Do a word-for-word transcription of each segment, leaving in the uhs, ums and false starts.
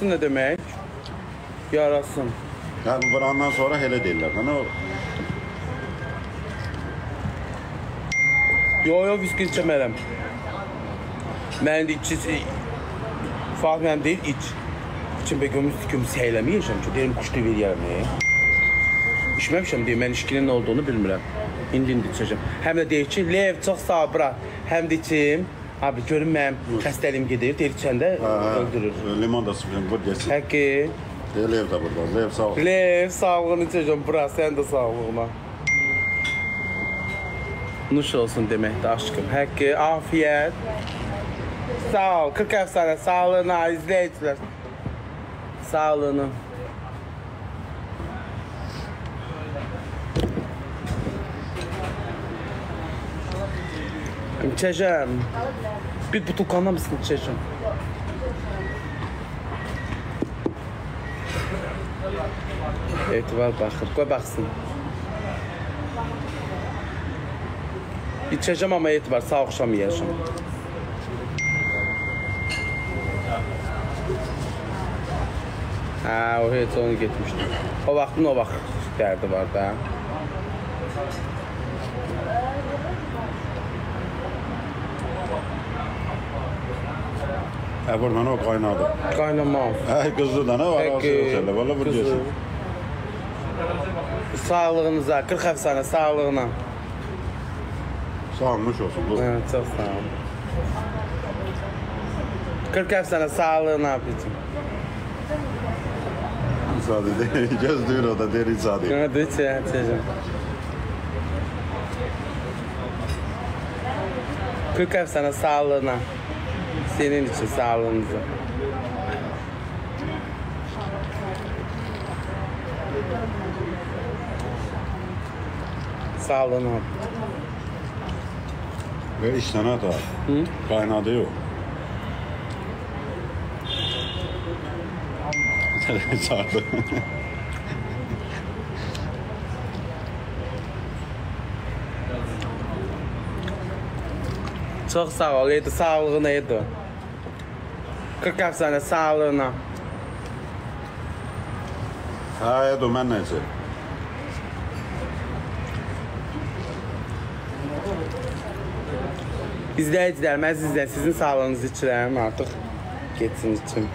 Yarasın ne demek? Yarasın. Yani bu burandan sonra hele deyirlər. Ne olur? Yo yo viski içemərəm. Mən də içi fark mənim deyil iç. İçim begümüz tükümüz seyləməyəcəm ki, deyim kuşlu bir yerəm. İçməmişəm deyim, mən içkinin nə olduğunu bilmirəm. İndi indi içəcəm. Həm də deyir ki, Lev çox sağ ol, bırak. Həm də içim. Abi görün mənim xəstəliyim gedir, deyir içəndə öldürür. Limon da sıfırın, vur geçsin. Həqqi. Lev da burada, Lev sağ ol. Lev sağlığını içəcəm, bırak, sən də sağlığına. Nuş olsun deməkdir aşkım. Həqqi, afiyət. Sağ ol, qırx əfsanə, sağlığına, izləyicilər. Sağlığına. İçəcəm. Bir butulkandan mısın içəcəm? Etibar baxır, qoy baxsın. İçəcəm amma etibar, sağ oxşamayacam. Hə, o heç onu getmişdi. O vaxtın o vaxt dərdi var da. Hə, buradan o qaynadı. Qaynamaz. Hə, qızdı da nə var? Asıl valla vur geçsin. Sağlığınıza, qırx əfsanə, sağlığına. Sağolmuş olsun. Hə, çox sağ ol. qırx əfsanə, sağlığına abicim. İnsadı deyir, göz duyur o da deyir insadı. Hadi iç ya, içəcəm. qırx əfsanə, sağlığına. Senin için sağlığınıza. Sağlığına. Ve işten hata. Kaynadı yok. Çağırdı. Çok sağ ol, yedi sağlığına yedi. qırx əfsanə, sağlığına. Ha, Edo, mən nə içerim? İzləyicilər, mən sizdən sizin sağlığınızı içirəm, artıq getsin için.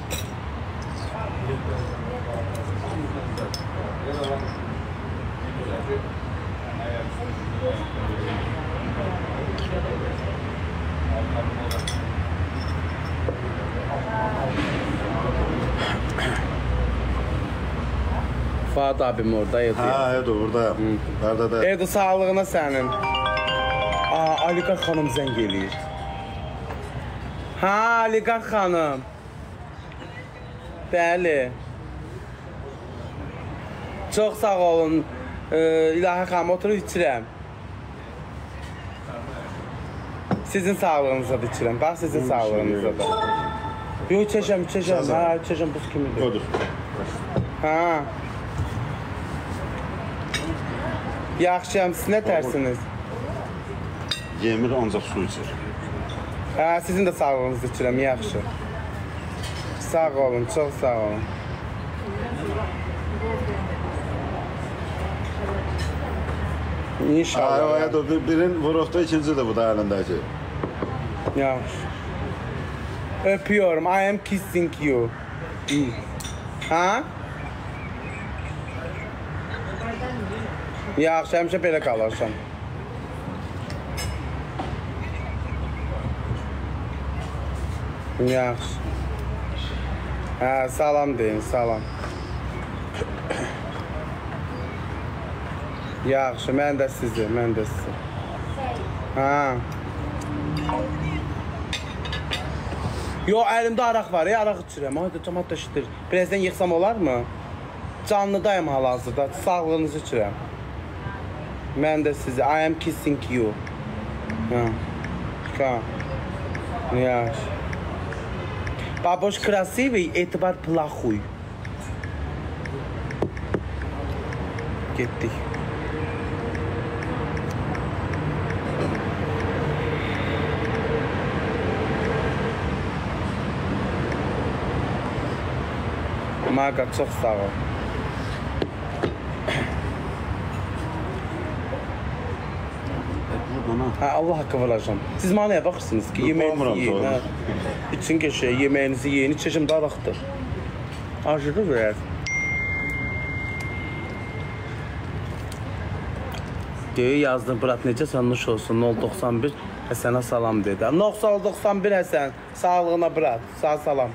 Fuat abim orada yatıyor. Ha, Edo, buradayım. Pərdədə. Edo, sağlığına sənin. Aa, Aliqar xanım zəng eləyir. Ha, Aliqar xanım. Bəli. Çox sağ olun. Ee, İlahi xanım, oturub içirəm. Sizin sağlığınıza da içirəm. Bax, sizin sağlığınıza da. Yox, içəcəm, içəcəm. Ha, içəcəm, buz kimidir. Odur. Ha. Yaxşıyam, siz nə tərsiniz? Yemir ancaq su içir. Hə, sizin də sağlığınızı içirəm, yaxşı. Sağ olun, çox sağ olun. İnşallah. Ha, Edo, birin vuruqda, ikinci də bu da əlindəki. Yaxşı. Öpüyorum, I am kissing you. Ha? Yaxşı, həmişə belə qalarsan. Yaxşı. Hə, salam deyin, salam. Yaxşı, mən də sizi, mən də sizi. Ha. Yo, əlimdə araq var, ya, araq içirəm. Hayda, cəmat da şidir. Birazdan yıxsam olar mı? Canlıdayım hal-hazırda, sağlığınızı içirəm. Mən də sizi, I am kissing you. Ha. Ka. Yaxşı. Baboş krasivый, etibar плохой. Getdik. Maqa, çox sağ ol. Ha, Allah haqqı vuracağım. Siz mənə nəyə baxırsınız ki, yeməyinizi yiyin. Hə. İçin keçək, yeməyinizi yiyin, içəcəm daraqdır. Acıdı biraz. Deyə yazdım, Burat necəsən, nuş olsun, nol doxsan bir Həsənə salam dedi. nol doxsan bir Həsən, sağlığına Burat, sağ salam.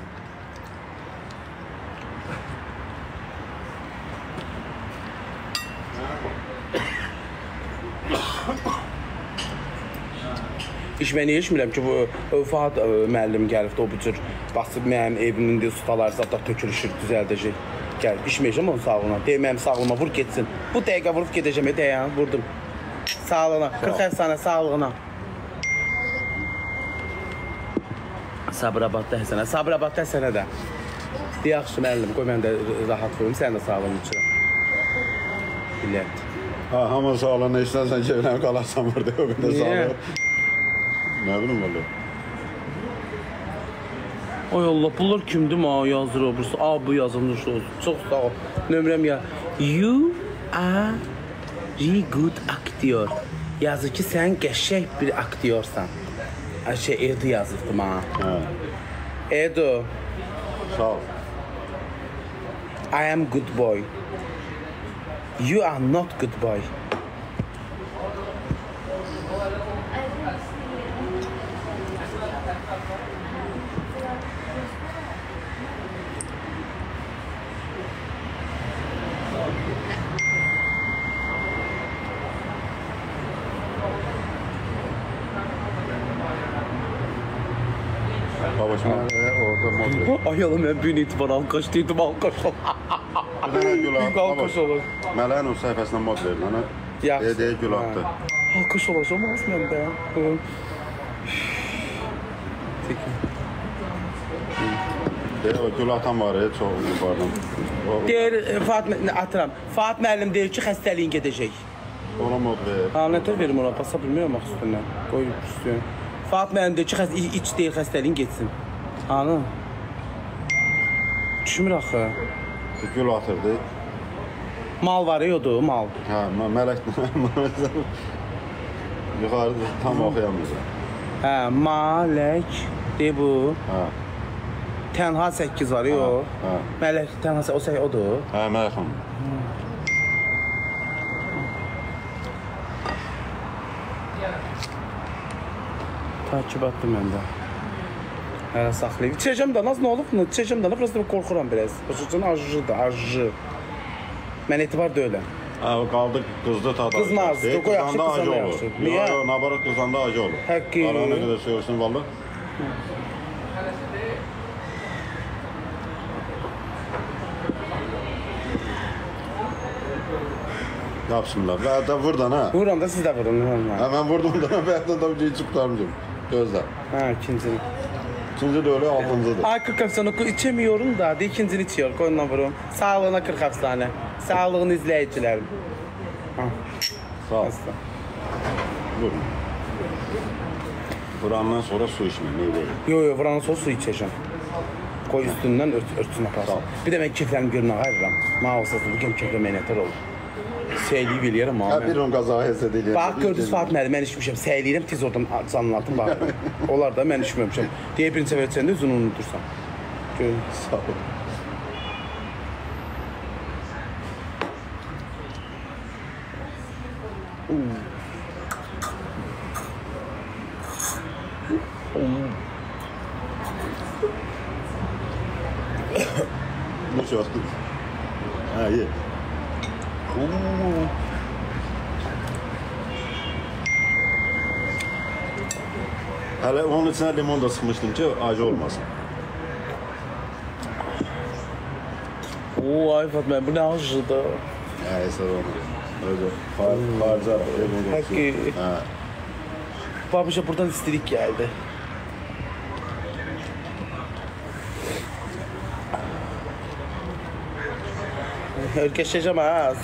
İş mən niyə içmirəm ki, bu Fuad müəllim gəlibdi, o bu cür basıb mənim evimin ustalar zaten tökülüşür, düzəldəcək. Gəl, içməyəcəm onun sağlığına, deyək mənim sağlığıma, vur getsin. Bu dəqiqə vurub gedəcəm, deyək, vurdum. Sağlığına, qırx əfsanə sağlığına. Sabirabadda Həsənə, Sabirabadda Həsənə də. Yaxşı müəllim, qoy mən də rahat vurum, sən də sağlığını içirəm. Bilət. Ha, hamı sağlığına işlərsən ki, evlənə qalarsan burada, o qədər sağlıq. Nə bilim valla. Ay Allah, bunlar kimdir ma yazır o burası? A, bu yazılmış olsun. Çox sağ ol. Nömrəm ya. You are really good actor. Yazır ki, sən qəşəng bir aktyorsan. Şey, Edu yazırdı ma. Hə. Edu. Sağ ol. I am good boy. You are not good boy. Babacım orada mod. Ay Allah, mən bir etibar alqaş dedim, alqaş ol. Büyük alqaş olur. Mələyin o səhifəsindən mod verin, ana. Yaxşı. Deyək gül atdı. Alqaş olacaq, olmaz məndə. Deyək o gül atan var, çox yubardan. Deyir, Fuad atıram. Fuad müəllim deyir ki, xəstəliyin gedəcək. Ona mod ver. Ha, nətər verim ona, basa bilmirəm axı üstündən. Qoyub üstündən. Fuad müəllim deyir ki, iç deyil, xəstəliyin getsin. Hanı? Düşmür axı. Gül atırdı. Mal var ya, odur, mal. Hə, mələk yuxarıda tam oxuyamayacaq. Hə, malək, deyir bu. Hə. Tənha səkkiz var ya, o. Hə. Mələk, tənha səkkiz, o səkkiz, odur. Hə, mələk xanım. Takibatdır məndə. Hələ saxlayıb. İçəcəm də, naz nə olub? İçəcəm də, biraz da qorxuram biraz. Başıcan acıdır, acı. Mən etibar deyiləm. Hə, qaldı qızdı tadı. Qızmazdı, qoy yaxşı, qızanda yaxşı. Niyə? Yox, nabarat qızanda acı olur. Həqqi. Qalanı qədər söyürsən, valla. Yapsınlar. Və də vurdan, hə? Vururam da, siz də vurun. Hə, mən vurdum da, bəyətdən da bir içib tutarmışım. Gözlə. Hə, ikincini. İkinci de öyle, altıncıdır. Ay kırk efsane içemiyorum da, de ikincini içiyor. Koyundan vurum. Sağlığına kırk efsane. Sağlığını izleyicilerim. Ha. Sağ ol. Asla. Vurun. Vurandan sonra su içmeyin, ne böyle? Yo yo, vurandan sonra su içeceğim. Koy üstünden ört, örtüsünü yaparsın. Bir de ben keflerimi görünə ayırıram. Maa olsasın, bu kem kefler meynətər olur. Səyliyib eləyərəm abi. Hə, bir on qazağı hesed eləyərəm. Bax, gördünüz Fuad müəllim, mən içmişəm. Səyliyirəm, tez oradan canın altın bağlı. Onlar da mən içməmişəm. Deyə birinci səfər içəndə özünü unutursan. Görün. Sağ ol. Bu çok. Ha, iyi. Hele onun içine limon da sıkmıştım ki acı olmasın. Oo, ay Fuad müəllim, bu nə acıdır. Ya eser onu. Öyle far, farca limon da Peki. Ha. Babişə buradan istilik gəldi. Hörkeşeceğim az.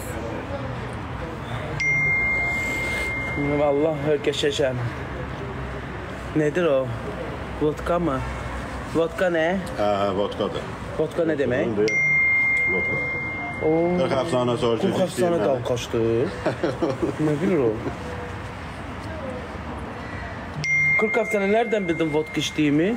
Vallahi hörkeşeceğim. Nedir o? Vodka mı? Vodka ne? Ha, ha, vodkadır. Vodka ne demek? Vodka Oo. qırx əfsanə sonra ki, qırx əfsanə dal kaçdı. Ne bilir o? qırx əfsanə nereden bildin vodka içtiğimi?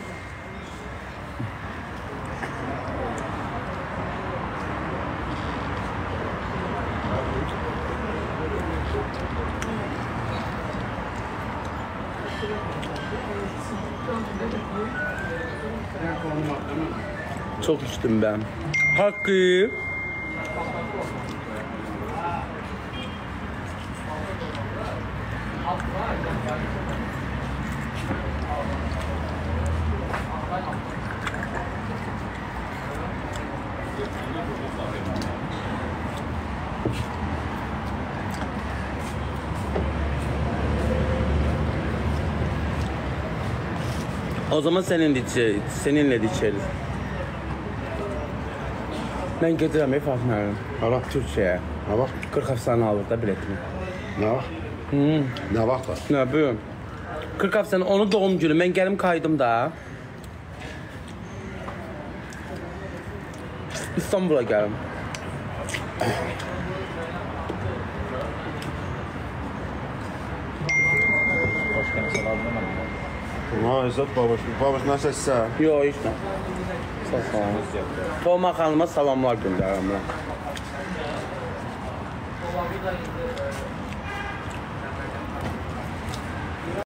Çok içtim ben. Hakkı. O zaman seninle içeriz. Seninle de içeriz. Ben getirəm Fatma Hanım. Hala. Türkçe'ye. Nə vaxt? qırx əfsanə alır da biletini. Nə vaxt? Hmm. Nə vaxt var? Ne yapıyorum? qırx əfsanə onun doğum günü. Ben gelim kaydım da. İstanbul'a gelim. Ha, İzzət babaş. Babaş nəsə sizə? Yok hiç ne. Sağ olun. Tolma Hanım'a salamlar gönderim ben.